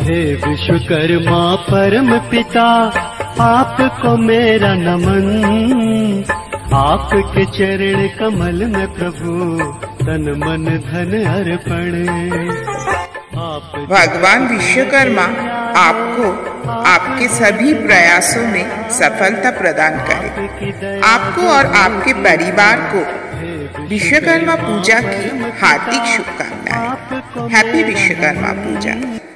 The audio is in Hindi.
हे विश्वकर्मा परम पिता, आपको मेरा नमन। आपके चरण कमल में प्रभु तन मन धन अर्पण। भगवान विश्वकर्मा आपको आपके सभी प्रयासों में सफलता प्रदान करे। आपको और आपके परिवार को विश्वकर्मा पूजा की हार्दिक शुभकामनाएं। हैप्पी विश्वकर्मा पूजा।